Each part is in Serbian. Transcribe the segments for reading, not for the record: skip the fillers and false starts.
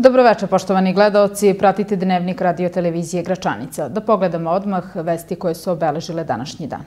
Dobroveče, poštovani gledaoci, pratite Dnevnik radio televizije Gračanica. Da pogledamo odmah vesti koje su obeležile današnji dan.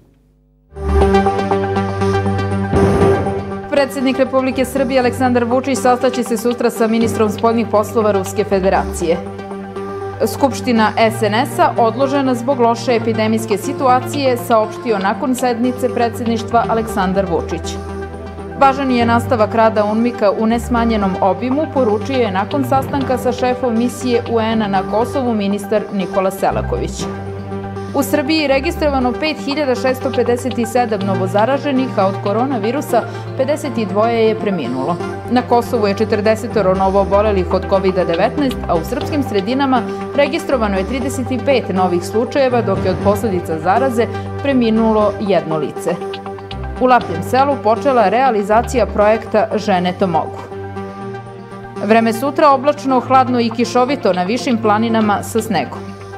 Predsjednik Republike Srbije Aleksandar Vučić sastaće se sutra sa ministrom spoljnih poslova Ruske federacije. Skupština SNS-a odložena zbog loše epidemijske situacije, saopštio nakon sednice predsjedništva Aleksandar Vučić. Važan je nastavak rada UNMIK-a u nesmanjenom obimu, poručio je nakon sastanka sa šefom misije UN-a na Kosovu ministar Nikola Selaković. U Srbiji je registrovano 5657 novozaraženih, a od koronavirusa 52 je preminulo. Na Kosovu je 40 novoobolelih od COVID-19, a u srpskim sredinama registrovano je 35 novih slučajeva, dok je od posljedica zaraze preminulo jedno lice. U Lapljem selu počela realizacija projekta Žene to mogu. Vreme sutra oblačno, hladno i kišovito na višim planinama sa snegom.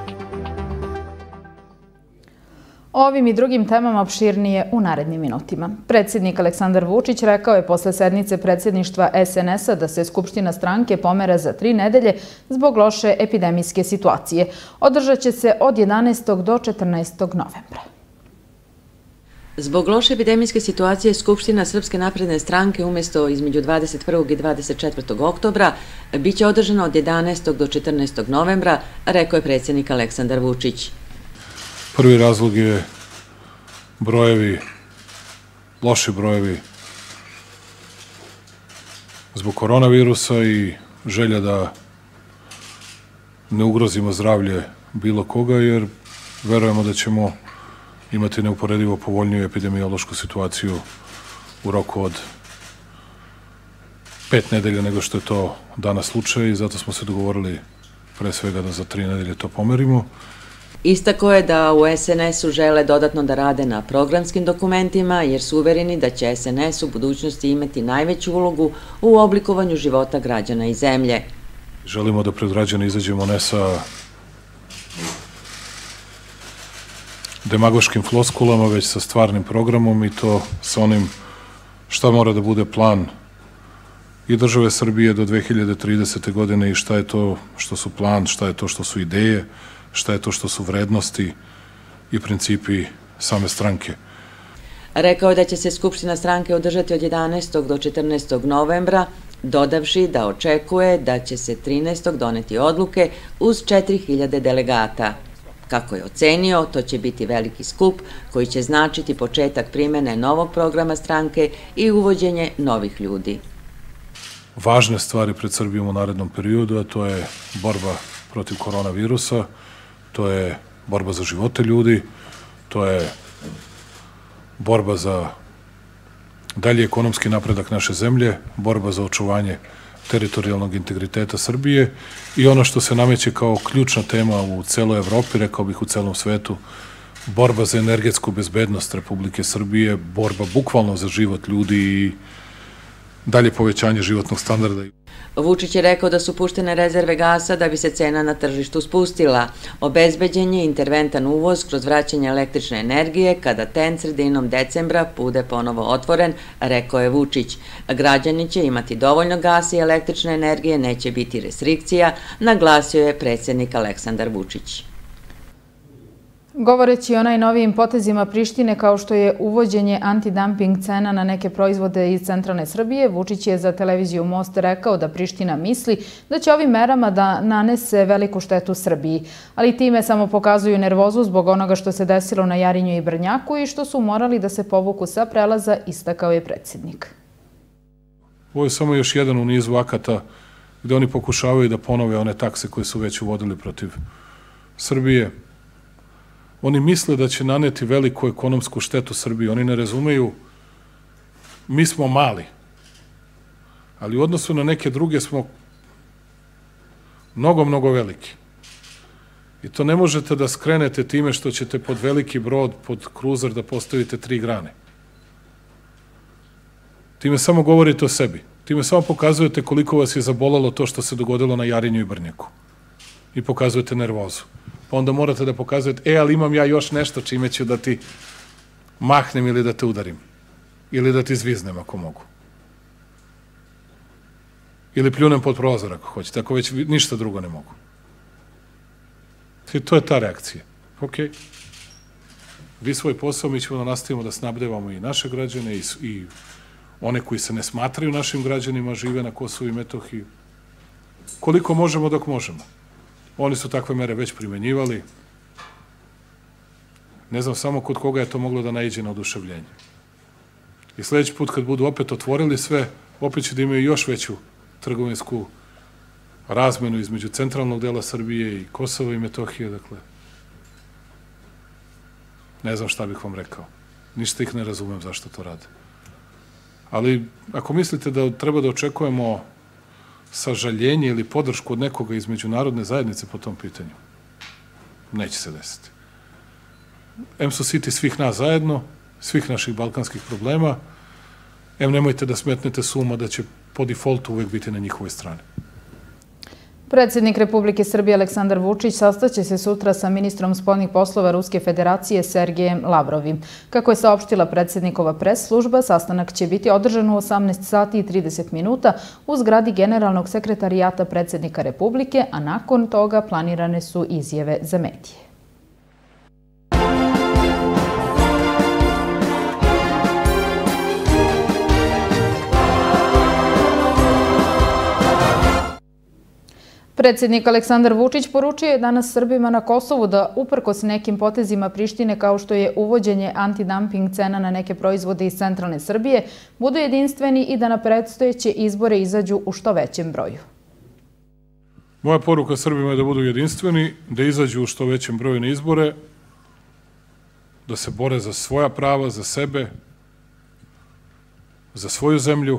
O ovim i drugim temama opširnije u narednim minutima. Predsjednik Aleksandar Vučić rekao je posle sednice predsjedništva SNS-a da se Skupština stranke pomera za 3 nedelje zbog loše epidemijske situacije. Održat će se od 11. do 14. novembra. Zbog loše epidemijske situacije Skupština Srpske napredne stranke umjesto između 21. i 24. oktobra biće održana od 11. do 14. novembra, rekao je predsjednik Aleksandar Vučić. Prvi razlog je brojevi, loši brojevi zbog koronavirusa i želja da ne ugrozimo zdravlje bilo koga, jer verujemo da ćemo imati neuporedivo povoljniju epidemiološku situaciju u roku od 5 nedelja nego što je to danas slučaj i zato smo se dogovorili pre svega da za 3 nedelje to pomerimo. Istako je da u SNS-u žele dodatno da rade na programskim dokumentima jer su uvereni da će SNS u budućnosti imati najveću ulogu u oblikovanju života građana i zemlje. Želimo da pred građane izađemo ne sa demagoškim floskulama, već sa stvarnim programom i to sa onim šta mora da bude plan i države Srbije do 2030. godine i šta je to što su plan, šta je to što su ideje, šta je to što su vrednosti i principi same stranke. Rekao je da će se Skupština stranke održati od 11. do 14. novembra, dodavši da očekuje da će se 13. doneti odluke uz 4000 delegata. Kako je ocenio, to će biti veliki skup koji će značiti početak primene novog programa stranke i uvođenje novih ljudi. Važne stvari pred Srbijom u narednom periodu, a to je borba protiv koronavirusa, to je borba za živote ljudi, to je borba za dalji ekonomski napredak naše zemlje, borba za očuvanje teritorijalnog integriteta Srbije i ono što se nameće kao ključna tema u celoj Evropi, rekao bih u celom svetu, borba za energetsku bezbednost Republike Srbije, borba bukvalno za život ljudi i dalje povećanje životnog standarda. Vučić je rekao da su puštene rezerve gasa da bi se cena na tržištu spustila. Obezbeđen je interventan uvoz kroz vraćanje električne energije kada TEN sredinom decembra bude ponovo otvoren, rekao je Vučić. Građani će imati dovoljno gasa i električne energije, neće biti restrikcija, naglasio je predsjednik Aleksandar Vučić. Govoreći o najnovijim potezima Prištine kao što je uvođenje antidumping cena na neke proizvode iz centralne Srbije, Vučić je za televiziju Most rekao da Priština misli da će ovim merama da nanese veliku štetu Srbiji, ali time samo pokazuju nervozu zbog onoga što se desilo na Jarinju i Brnjaku i što su morali da se povuku sa prelaza, istakao je predsjednik. Ovo je samo još jedan u nizu akata gde oni pokušavaju da ponove one takse koje su već uvodili protiv Srbije. Oni misle da će naneti veliku ekonomsku štetu Srbiji. Oni ne razumeju, mi smo mali, ali u odnosu na neke druge smo mnogo, mnogo veliki. I to ne možete da skrenete time što ćete pod veliki brod, pod kruzer da postavite 3 grane. Time samo govorite o sebi. Time samo pokazujete koliko vas je zabolalo to što se dogodilo na Jarinju i Brnjaku. I pokazujete nervozu. Pa onda morate da pokazujete, ali imam ja još nešto čime ću da ti mahnem ili da te udarim. Ili da ti zviznem ako mogu. Ili pljunem pod prozor ako hoćete, ako već ništa drugo ne mogu. I to je ta reakcija. Ok. Vi svoj posao, mi ćemo da nastavimo da snabdevamo i naše građane i one koji se ne smatraju našim građanima, žive na Kosovu i Metohiji. Koliko možemo dok možemo. Oni su takve mere već primenjivali. Ne znam samo kod koga je to moglo da naiđe na oduševljenje. I sledeći put kad budu opet otvorili sve, opet će da imaju još veću trgovinsku razmenu između centralnog dela Srbije i Kosova i Metohije, dakle. Ne znam šta bih vam rekao. Ništa ih ne razumem zašto to rade. Ali ako mislite da treba da očekujemo sažaljenje ili podršku od nekoga iz međunarodne zajednice po tom pitanju, neće se desiti. Em su siti svih nas zajedno, svih naših balkanskih problema, em nemojte da smetnete suma da će po defaultu uvek biti na njihovoj strani. Predsjednik Republike Srbije Aleksandar Vučić sastaće se sutra sa ministrom spoljnih poslova Ruske federacije Sergejem Lavrovim. Kako je saopštila predsjednikova pres služba, sastanak će biti održan u 18 sati i 30 minuta u zgradi Generalnog sekretarijata predsjednika Republike, a nakon toga planirane su izjave za medije. Predsjednik Aleksandar Vučić poručio je danas Srbima na Kosovu da uprkos nekim potezima Prištine kao što je uvođenje antidumping cena na neke proizvode iz centralne Srbije, budu jedinstveni i da na predstojeće izbore izađu u što većem broju. Moja poruka Srbima je da budu jedinstveni, da izađu u što većem broju na izbore, da se bore za svoja prava, za sebe, za svoju zemlju,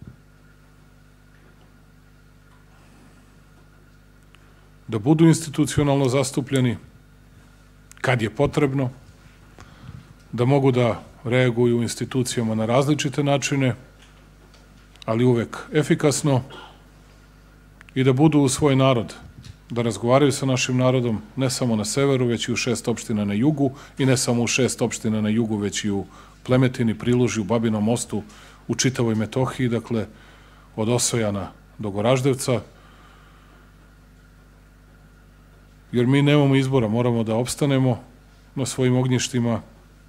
da budu institucionalno zastupljeni kad je potrebno, da mogu da reaguju u institucijama na različite načine, ali uvek efikasno, i da budu u svoj narod, da razgovaraju sa našim narodom ne samo na severu, već i u 6 opština na jugu, i ne samo u 6 opština na jugu, već i u Plemetini, Prilužju, Babinom Mostu, u čitavoj Metohiji, dakle, od Osojana do Goraždevca, jer mi nemamo izbora, moramo da opstanemo na svojim ognjištima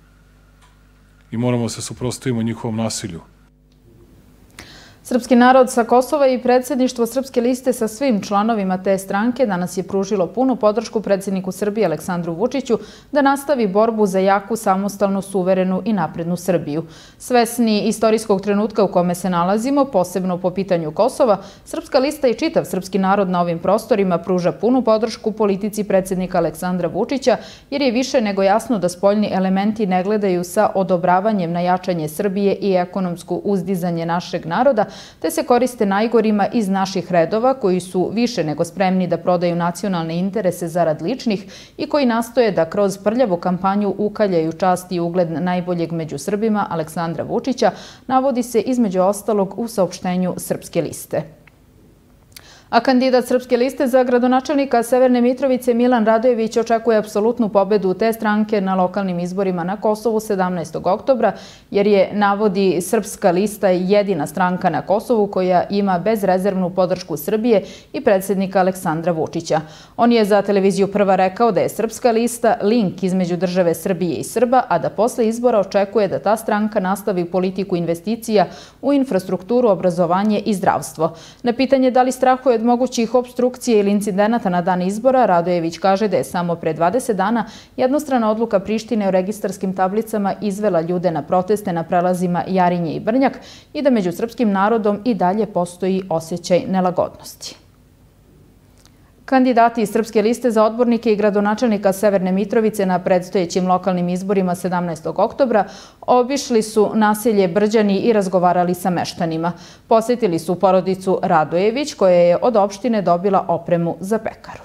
i moramo se suprotstaviti njihovom nasilju. Srpski narod sa Kosova i predsjedništvo Srpske liste sa svim članovima te stranke danas je pružilo punu podršku predsjedniku Srbije Aleksandru Vučiću da nastavi borbu za jaku, samostalnu, suverenu i naprednu Srbiju. Svesni istorijskog trenutka u kome se nalazimo, posebno po pitanju Kosova, Srpska lista i čitav srpski narod na ovim prostorima pruža punu podršku politici predsjednika Aleksandra Vučića, jer je više nego jasno da spoljni elementi ne gledaju sa odobravanjem na jačanje Srbije i ekonomsko uzdizanje našeg naroda, te se koriste najgorima iz naših redova koji su više nego spremni da prodaju nacionalne interese zarad ličnih i koji nastoje da kroz prljavu kampanju ukaljaju čast i ugled najboljeg među Srbima Aleksandra Vučića, navodi se između ostalog u saopštenju Srpske liste. A kandidat Srpske liste za gradonačelnika Severne Mitrovice Milan Radojević očekuje apsolutnu pobedu te stranke na lokalnim izborima na Kosovu 17. oktobra, jer je, navodi Srpska lista, jedina stranka na Kosovu koja ima bezrezervnu podršku Srbije i predsjednika Aleksandra Vučića. On je za televiziju Prva rekao da je Srpska lista link između države Srbije i Srba, a da posle izbora očekuje da ta stranka nastavi politiku investicija u infrastrukturu, obrazovanje i zdravstvo. Na pitanje da li strahuje od mogućih opstrukcije ili incidenata na dan izbora, Radojević kaže da je samo pre 20 dana jednostrana odluka Prištine o registarskim tablicama izvela ljude na proteste na prelazima Jarinje i Brnjak i da među srpskim narodom i dalje postoji osjećaj nelagodnosti. Kandidati iz Srpske liste za odbornike i gradonačelnika Severne Mitrovice na predstojećim lokalnim izborima 17. oktobra obišli su naselje Brđani i razgovarali sa meštanima. Posjetili su porodicu Radojević koja je od opštine dobila opremu za pekaru.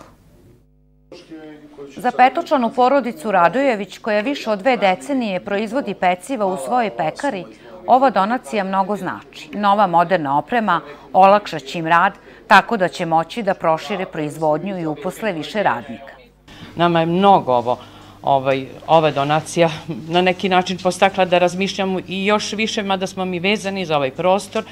Za petočlanu porodicu Radojević, koja više od 2 decenije proizvodi peciva u svojoj pekari, ova donacija mnogo znači. Nova moderna oprema olakšaće im rad, tako da će moći da prošire proizvodnju i uposle više radnika. Nama je mnogo ova donacija na neki način postakla da razmišljamo i još više, mada smo mi vezani za ovaj prostor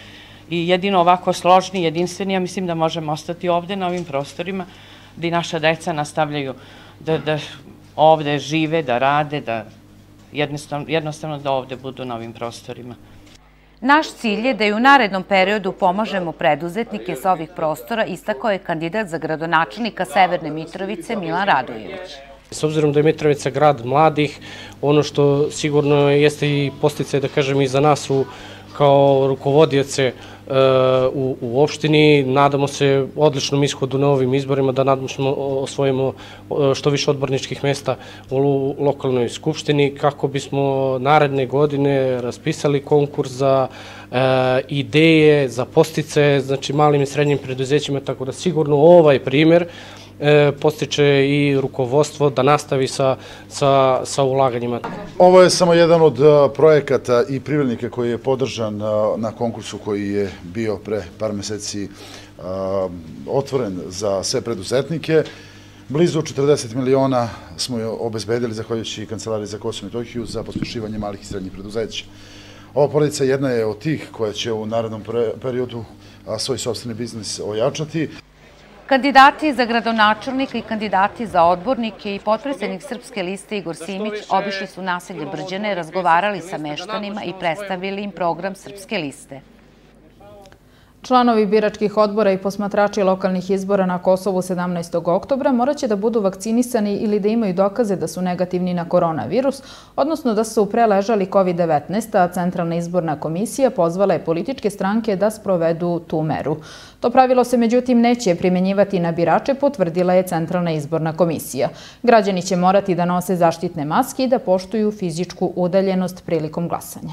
I jedino ovako složni, jedinstveni, ja mislim da možemo ostati ovde na ovim prostorima, da i naša deca nastavljaju da ovde žive, da rade, da jednostavno da ovde budu na ovim prostorima. Naš cilj je da i u narednom periodu pomažemo preduzetnike sa ovih prostora, istakao je kandidat za gradonačelnika Severne Mitrovice Milan Radojević. S obzirom da je Mitrovica grad mladih, ono što sigurno jeste i podsticaj, da kažem, i za nas kao rukovodioce u opštini, nadamo se odličnom ishodu na ovim izborima, da osvojimo što više odborničkih mesta u lokalnoj skupštini, kako bismo naredne godine raspisali konkurs za ideje, za podsticaje, znači malim i srednjim preduzećima, tako da sigurno ovaj primer podstiče i rukovodstvo da nastavi sa ulaganjima. Ovo je samo jedan od projekata i privrednika koji je podržan na konkursu koji je bio pre par meseci otvoren za sve preduzetnike. Blizu 40 miliona smo je obezbedili zahvaljujući Kancelariji za Kosovo i Metohiju za pospešivanje malih i srednjih preduzeća. Ova porodica jedna je od tih koja će u narednom periodu svoj sopstveni biznis ojačati. Kandidati za gradonačelnika i kandidati za odbornike i potpredsednik Srpske liste Igor Simić obišli su naselje Brđane, razgovarali sa meštanima i predstavili im program Srpske liste. Članovi biračkih odbora i posmatrači lokalnih izbora na Kosovu 17. oktobra moraće da budu vakcinisani ili da imaju dokaze da su negativni na koronavirus, odnosno da su preležali COVID-19, a Centralna izborna komisija pozvala je političke stranke da sprovedu tu meru. To pravilo se međutim neće primenjivati na birače, potvrdila je Centralna izborna komisija. Građani će morati da nose zaštitne maske i da poštuju fizičku udaljenost prilikom glasanja.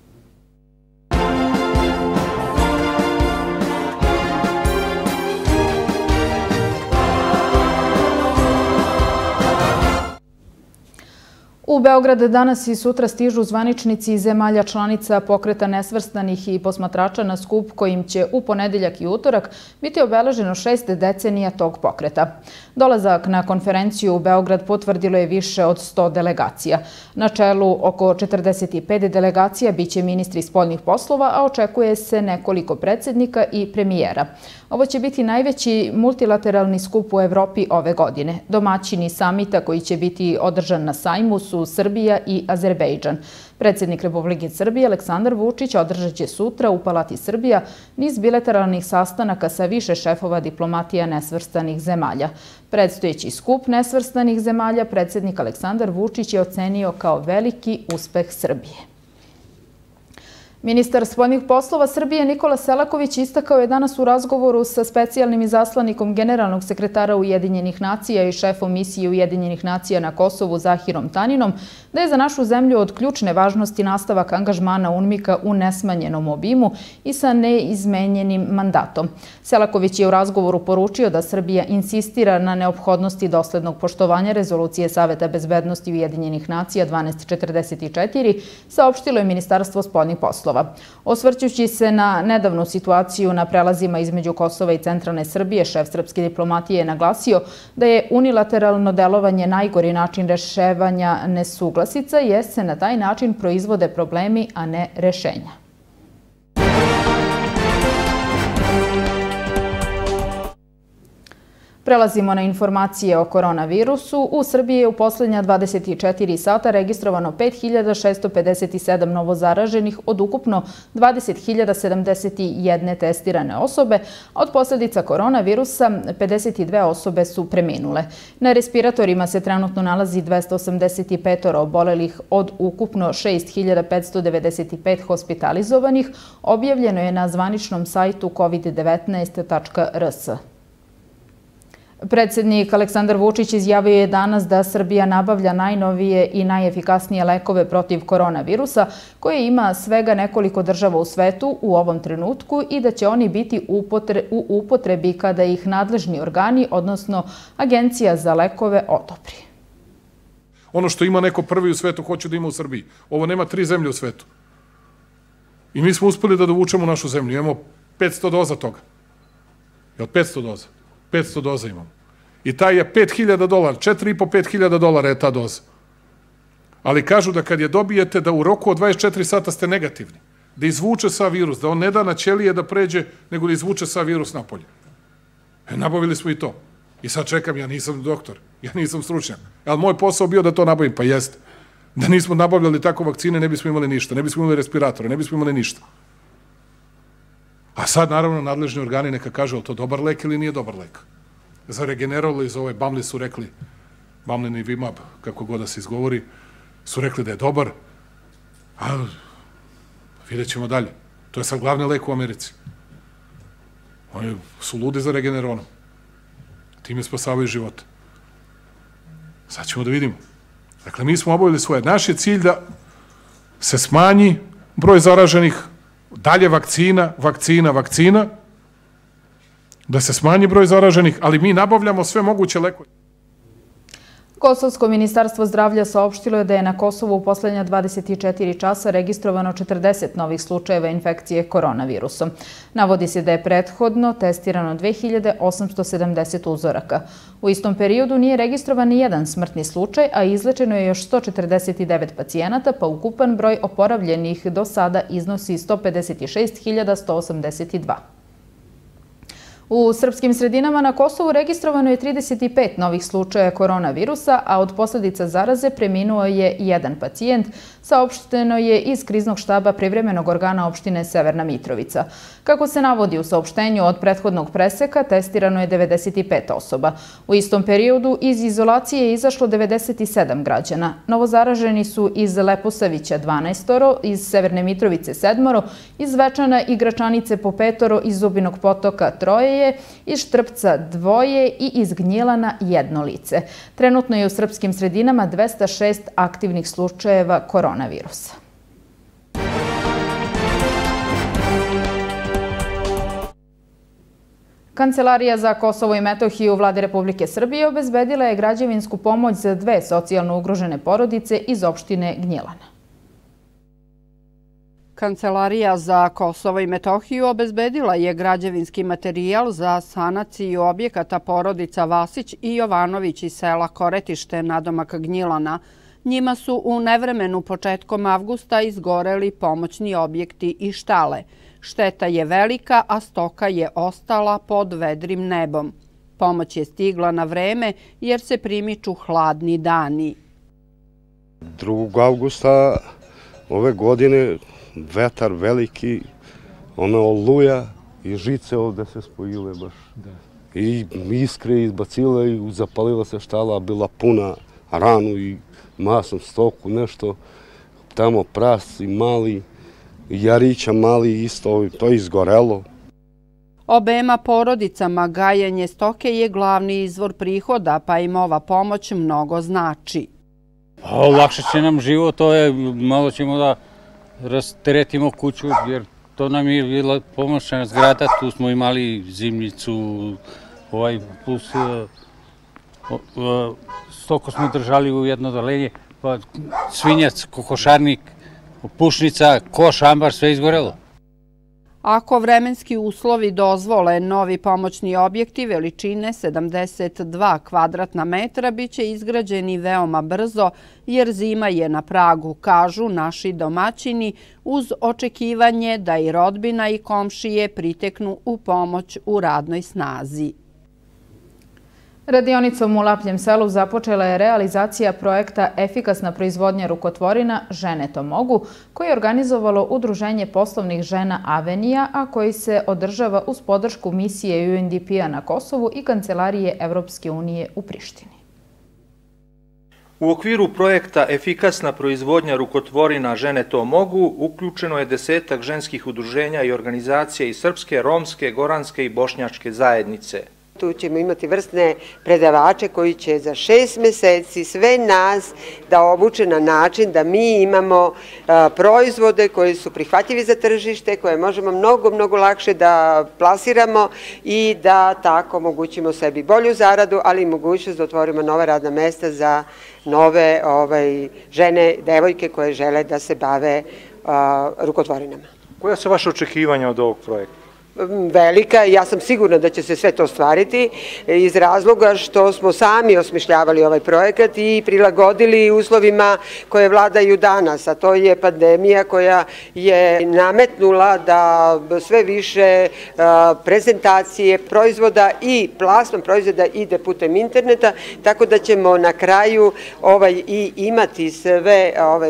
U Beograd danas i sutra stižu zvaničnici iz zemalja članica Pokreta nesvrstanih i posmatrača na skup kojim će u ponedeljak i utorak biti obeleženo 6 decenija tog pokreta. Dolazak na konferenciju u Beograd potvrdilo je više od 100 delegacija. Na čelu oko 45 delegacija biće ministri spoljnih poslova, a očekuje se nekoliko predsjednika i premijera. Ovo će biti najveći multilateralni skup u Evropi ove godine. Domaćini samita koji će biti održan na sajmu su Srbija i Azerbejdžan. Predsjednik Republike Srbije Aleksandar Vučić održat će sutra u Palati Srbija niz bilateralnih sastanaka sa više šefova diplomatija nesvrstanih zemalja. Predstojeći skup nesvrstanih zemalja predsjednik Aleksandar Vučić je ocenio kao veliki uspeh Srbije. Ministar spoljnih poslova Srbije Nikola Selaković istakao je danas u razgovoru sa specijalnim izaslanikom generalnog sekretara Ujedinjenih nacija i šefom misije Ujedinjenih nacija na Kosovu Zahirom Taninom da je za našu zemlju od ključne važnosti nastavak angažmana UNMIK-a u nesmanjenom obimu i sa neizmenjenim mandatom. Selaković je u razgovoru poručio da Srbija insistira na neophodnosti doslednog poštovanja rezolucije Saveta bezbednosti Ujedinjenih nacija 1244, saopštilo je Ministarstvo spoljnih poslova. Osvrćući se na nedavnu situaciju na prelazima između Kosova i centralne Srbije, šef srpske diplomatije je naglasio da je unilateralno delovanje najgori način rešavanja nesuglasica jer se na taj način proizvode problemi, a ne rešenja. Prelazimo na informacije o koronavirusu. U Srbiji je u posljednja 24 sata registrovano 5.657 novozaraženih od ukupno 20.071 testirane osobe, a od posljedica koronavirusa 52 osobe su preminule. Na respiratorima se trenutno nalazi 285 obolelih od ukupno 6.595 hospitalizovanih, objavljeno je na zvaničnom sajtu covid19.rs. Predsjednik Aleksandar Vučić izjavio je danas da Srbija nabavlja najnovije i najefikasnije lekove protiv koronavirusa, koje ima svega nekoliko država u svetu u ovom trenutku i da će oni biti u upotrebi kada ih nadležni organi, odnosno Agencija za lekove, odobri. Ono što ima neko prvi u svetu, hoće da ima u Srbiji. Ovo nema 3 zemlje u svetu. I mi smo uspeli da dovučemo našu zemlju. Imamo 500 doza toga. Jel 500 doza? 500 doza imamo. I taj je $5.000, $4.500 je ta doza. Ali kažu da kad je dobijete da u roku od 24 sata ste negativni. da izvuče sav virus, da on ne da na ćelije da pređe, nego da izvuče sav virus napolje. Nabavili smo i to. I sad čekam, ja nisam doktor, ja nisam stručnjak. Ali moj posao bio da to nabavim, pa jeste. Da nismo nabavljali tako vakcine, ne bismo imali ništa, ne bismo imali respiratore, ne bismo imali ništa. A sad, naravno, nadležni organi neka kažu, je li to dobar lek ili nije dobar lek. Za Regenerol i za ove Bamli su rekli, Bamlin i Vimab, kako god da se izgovori, su rekli da je dobar, a vidjet ćemo dalje. To je sad glavni lek u Americi. Oni su ludi za Regeneronom. Time spasavaju živote. Sad ćemo da vidimo. Dakle, mi smo obavili svoje. Naš je cilj da se smanji broj zaraženih, dalje vakcina, da se smanji broj zaraženih, ali mi nabavljamo sve moguće lekove. Kosovsko ministarstvo zdravlja saopštilo je da je na Kosovu u poslednja 24 časa registrovano 40 novih slučajeva infekcije koronavirusom. Navodi se da je prethodno testirano 2870 uzoraka. U istom periodu nije registrovan ni jedan smrtni slučaj, a izlečeno je još 149 pacijenata, pa ukupan broj oporavljenih do sada iznosi 156.182. U srpskim sredinama na Kosovu registrovano je 35 novih slučaja koronavirusa, a od posljedica zaraze preminuo je jedan pacijent, saopšteno je iz kriznog štaba privremenog organa opštine Severna Mitrovica. Kako se navodi u saopštenju od prethodnog preseka, testirano je 95 osoba. U istom periodu iz izolacije je izašlo 97 građana. Novozaraženi su iz Leposavića 12, iz Severne Mitrovice 7, iz Zvečana i Gračanice po 5, iz Zubinog Potoka 3, iz Štrpca 2 i iz Gnjilana 1 lice. Trenutno je u srpskim sredinama 206 aktivnih slučajeva koronavirusa. Kancelarija za Kosovo i Metohiju Vlade Republike Srbije obezbedila je građevinsku pomoć za 2 socijalno ugrožene porodice iz opštine Gnjilana. Kancelarija za Kosovo i Metohiju obezbedila je građevinski materijal za sanaciju objekata porodica Vasić i Jovanović iz sela Koretište nadomak Gnjilana. Njima su u nevremenu početkom avgusta izgoreli pomoćni objekti i štale. Šteta je velika, a stoka je ostala pod vedrim nebom. Pomoć je stigla na vreme jer se primiču hladni dani. 2. avgusta ove godine vetar veliki, ona oluja i žice ovde se spojile baš. I iskre izbacile i zapalila se štala, bila puna ranu i masnom stoku, nešto. Tamo prasi mali, jarića mali isto, to je izgorelo. Obema porodicama gajenje stoke je glavni izvor prihoda, pa im ova pomoć mnogo znači. Lakše će nam život, to je, malo ćemo da rasteretimo kuću, jer to nam je bila pomoćna zgrada, tu smo imali zimnicu, plus stoko smo držali u jedno dolenje, pa svinjac, kokošarnik, pušnica, koš, ambar, sve izgorelo. Ako vremenski uslovi dozvole, novi pomoćni objekti veličine 72 kvadratna metra biće izgrađeni veoma brzo jer zima je na pragu, kažu naši domaćini, uz očekivanje da i rodbina i komšije priteknu u pomoć u radnoj snazi. Radionicom u Lapljem selu započela je realizacija projekta Efikasna proizvodnja rukotvorina Žene to mogu, koje je organizovalo Udruženje poslovnih žena Avenija, a koji se održava uz podršku misije UNDP-a na Kosovu i Kancelarije Evropske unije u Prištini. U okviru projekta Efikasna proizvodnja rukotvorina Žene to mogu uključeno je 10 ženskih udruženja i organizacija iz srpske, romske, goranske i bošnjačke zajednice. Tu ćemo imati vrstne predavače koji će za 6 meseci sve nas da obuče na način da mi imamo proizvode koji su prihvatljivi za tržište, koje možemo mnogo lakše da plasiramo i da tako omogućimo sebi bolju zaradu, ali i mogućnost da otvorimo nova radna mesta za nove žene, devojke koje žele da se bave rukotvorinama. Koja su vaše očekivanja od ovog projekta? velika i ja sam sigurna da će se sve to ostvariti iz razloga što smo sami osmišljavali ovaj projekat i prilagodili uslovima koje vladaju danas, a to je pandemija koja je nametnula da sve više prezentacije proizvoda i plasman proizvoda ide putem interneta, tako da ćemo na kraju i imati sve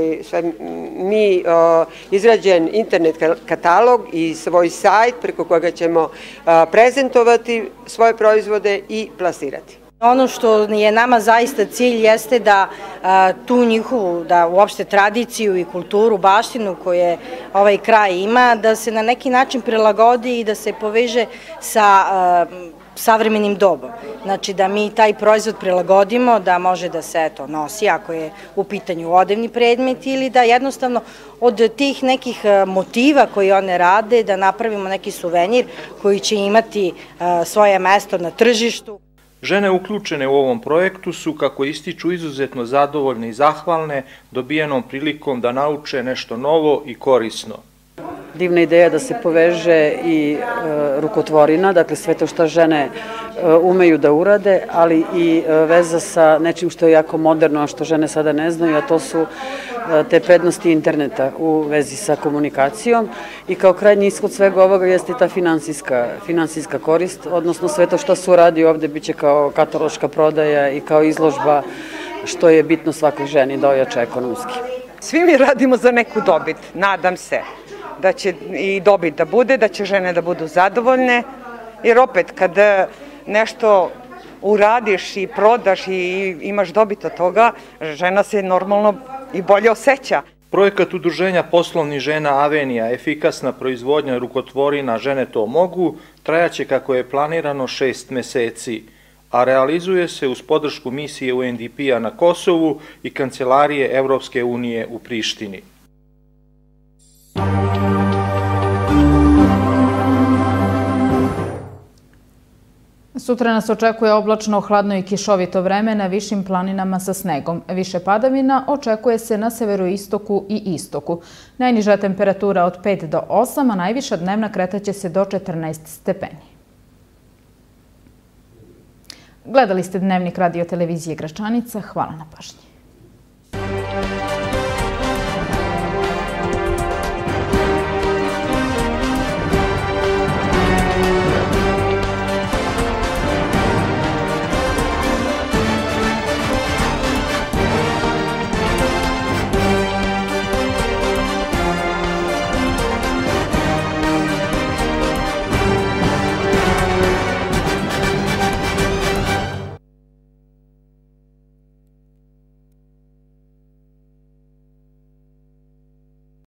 mi izrađen internet katalog i svoj sajt preko koga ćemo prezentovati svoje proizvode i plasirati. Ono što je nama zaista cilj jeste da tu njihovu, da uopšte tradiciju i kulturu, baštinu koje ovaj kraj ima, da se na neki način prilagodi i da se poveže sa savremenim dobom. Znači da mi taj proizvod prilagodimo, da može da se nosi ako je u pitanju odevni predmet ili da jednostavno od tih nekih motiva koje one rade da napravimo neki suvenir koji će imati svoje mesto na tržištu. Žene uključene u ovom projektu su, kako ističu, izuzetno zadovoljne i zahvalne dobijenom prilikom da nauče nešto novo i korisno. Divna ideja da se poveže i rukotvorina, dakle sve to što žene umeju da urade, ali i veza sa nečim što je jako moderno, a što žene sada ne znaju, a to su te prednosti interneta u vezi sa komunikacijom i kao krajnji ishod svega ovoga jeste i ta finansijska korist, odnosno sve to što se uradi ovde biće kao kataloška prodaja i kao izložba, što je bitno svakoj ženi da ojača ekonomski. Svi mi radimo za neku dobit, nadam se da će i dobit da bude, da će žene da budu zadovoljne, jer opet kad nešto uradiš i prodaš i imaš dobit od toga, žena se normalno i bolje osjeća. Projekat Udruženja poslovnih žena Avenija, efikasna proizvodnja rukotvorina Žene to mogu, trajaće kako je planirano 6 meseci, a realizuje se uz podršku misije UNDP-a na Kosovu i Kancelarije Evropske unije u Prištini. Sutra nas očekuje oblačno, hladno i kišovito vreme na višim planinama sa snegom. Više padavina očekuje se na severoistoku i istoku. Najniža temperatura od 5 do 8, a najviša dnevna kretaće se do 14 stepeni. Gledali ste Dnevnik radio televizije Gračanica. Hvala na pažnji.